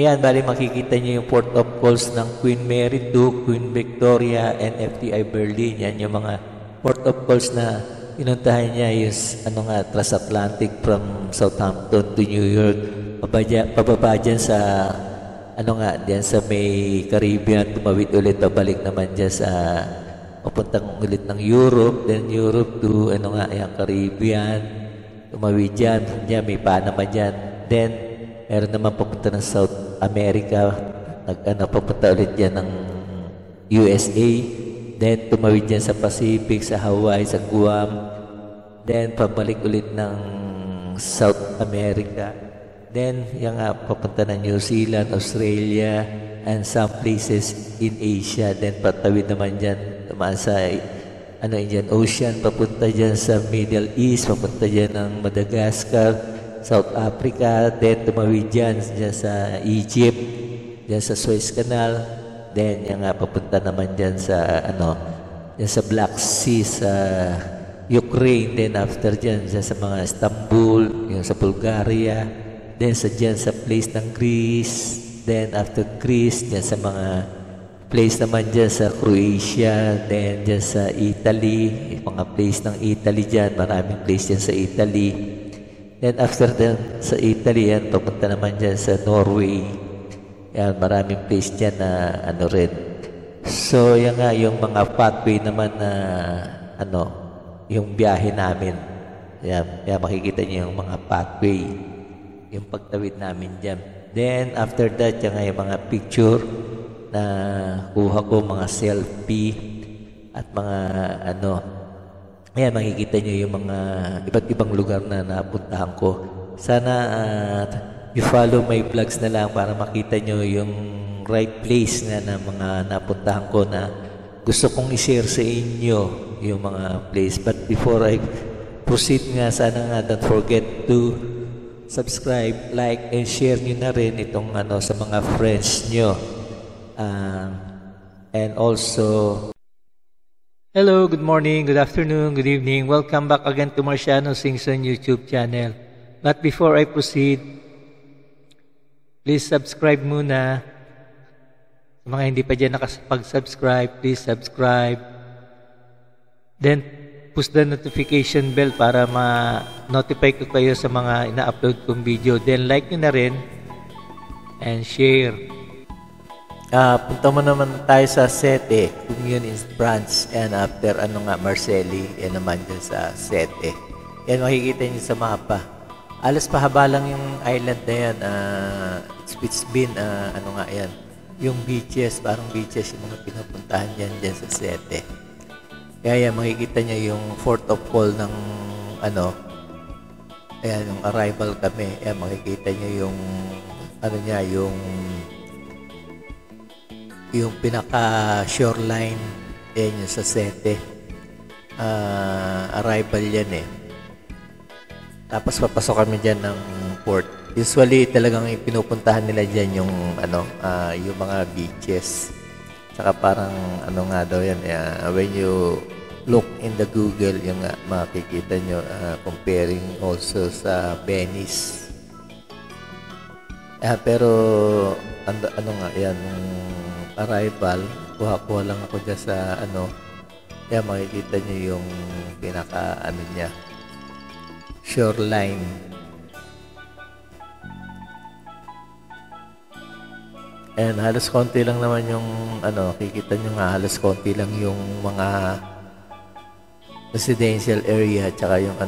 Ayan, bali makikita nyo yung port of calls ng Queen Mary 2, Queen Victoria, and FTI Berlin. Yan yung mga port of calls na pinuntahan niya yung transatlantic from Southampton to New York. Pababa dyan sa diyan sa may Caribbean, tumawid ulit, pabalik naman dyan sa papuntang ulit ng Europe, then Europe to Caribbean, tumawid dyan, may Panama dyan, then meron naman papunta ng South America, papunta ulit dyan ng USA, then tumawid dyan sa Pacific, sa Hawaii, sa Guam, then pabalik ulit ng South America, then papunta ng New Zealand, Australia, and some places in Asia, then patawid naman dyan, tumaan sa Indian Ocean, papunta dyan sa Middle East, papunta dyan ng Madagascar, South Africa, then tumawid dyan sa Egypt, dyan sa Suez Canal, then papunta naman dyan sa dyan sa Black Sea, sa Ukraine, then after dyan sa mga Istanbul, yung sa Bulgaria, then dyan sa place ng Greece, then after Greece, dyan sa mga place naman dyan sa Croatia, then dyan sa Italy, mga place ng Italy dyan, maraming place dyan sa Italy. Then after sa Italy, yan, papunta naman dyan sa Norway. Yan, maraming place dyan na rin. So, yan nga, yung mga pathway naman na yung biyahe namin. Yan, makikita niyo yung mga pathway, yung pagtawid namin dyan. Then, after that, yan nga yung mga picture na kuha ko, mga selfie, at mga ayan, makikita nyo yung mga iba't ibang lugar na napuntahan ko. Sana you follow my vlogs na lang para makita nyo yung right place na mga napuntahan ko na gusto kong i-share sa inyo yung mga place. But before I proceed nga, sana nga don't forget to subscribe, like, and share nyo na rin itong sa mga friends nyo. And also, hello, good morning, good afternoon, good evening. Welcome back again to Marciano Singson YouTube channel. But before I proceed, please subscribe muna. Sa mga hindi pa dyan nakapag-subscribe, please subscribe. Then, push the notification bell para ma-notify ko kayo sa mga ina-upload kong video. Then, like nyo na rin and share. Punta mo naman tayo sa Sete Commune in France, and after Marcelli, yan naman dyan sa Sete. Yan, makikita nyo sa mapa. Alas pahaba lang yung island na yan. It's been, yan, yung beaches, parang beaches yung mga pinapuntahan dyan sa Sete. Kaya yan, makikita nyo yung port of call ng ayan, yung arrival kami. Yan, makikita nyo yung yung pinaka shoreline, yan yung sa Sete. Arrival yan eh. Tapos papasok kami dyan ng port. Usually talagang pinupuntahan nila dyan yung yung mga beaches. Tsaka parang nga daw yan, when you look in the Google, yung makikita nyo, comparing also sa Venice. Pero yan, arrival, kuha lang ako dyan sa kaya makikita nyo yung pinaka niya, shoreline. And halos konti lang naman yung kikita nyo nga, halos konti lang yung mga residential area, tsaka yung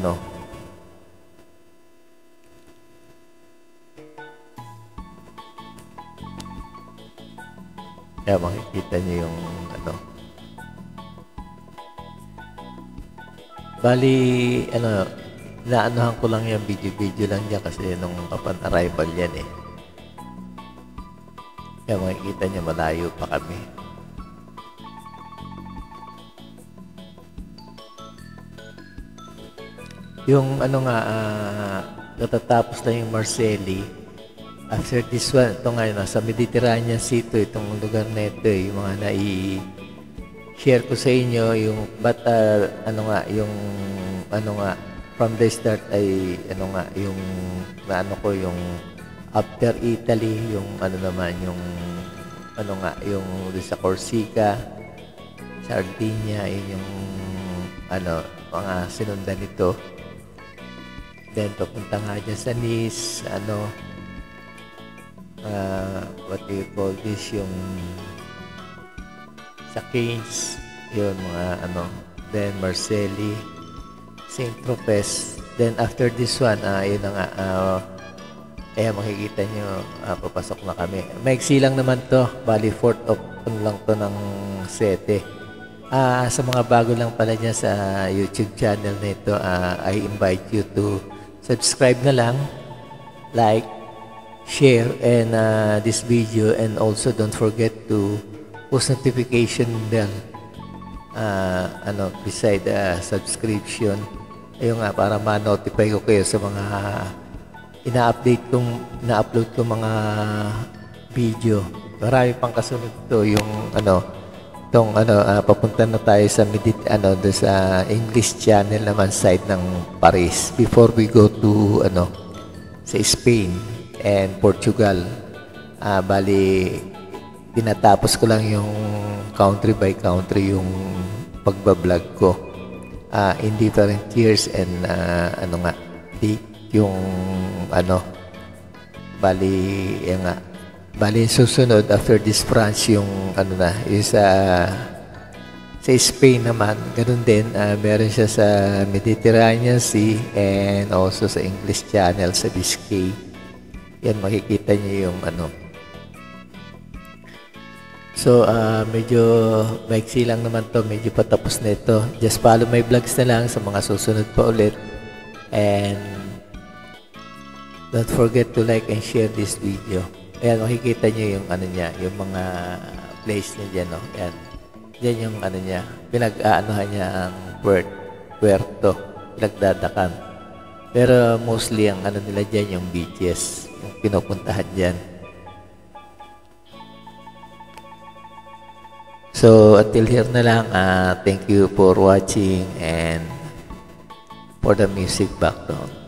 kaya makikita nyo yung bali naanohan ko lang yung video lang dyan kasi nung kapan arrival yan eh. Kaya makikita nyo malayo pa kami. Yung natatapos lang yung Marcelli. After this one, ito nga, nasa Mediterranean Sea itong lugar na ito, yung mga share ko sa inyo, yung, but, from the start ay, yung, yung after Italy, yung ano naman, yung ano nga, yung sa Corsica, Sardinia, yun yung ano, mga sinundan nito. Then papunta nga dyan sa Nice, ano, what do you call this, yung sa Keynes, yun mga ano, then Marseille, Saint-Tropez. Then after this one, yun na nga, makikita nyo, papasok na kami. Maiksi lang naman to, bali 4th of lang to ng Sete. Sa mga bago lang pala dyan sa YouTube channel na ito, I invite you to subscribe na lang, like, share and this video, and also don't forget to post notification bell beside subscription. Ayun nga, para ma-notify ko kayo sa mga ina-upload ko mga video. Marami pang kasunod to, yung papunta na tayo sa sa English channel naman side ng Paris before we go to sa Spain and Portugal. Bali tinatapos ko lang yung country by country yung pagbablog ko in different years and yung bali susunod after this France yung is sa Spain naman, ganun din, meron siya sa Mediterranean Sea and also sa English Channel sa Biscay. Yan, makikita niyo yung So, medyo maiksi lang naman to, medyo patapos na ito. Just follow my vlogs na lang sa mga susunod pa ulit. And don't forget to like and share this video. Ayan, makikita nyo yung niya, yung mga place niya dyan, no? Ayan. Yan yung niya, pinag-aanohan niya ang puerto, pinagdadakan. Pero mostly ang nila dyan, yung beaches, yung pinupuntahan dyan. So, until here na lang, thank you for watching and for the music background.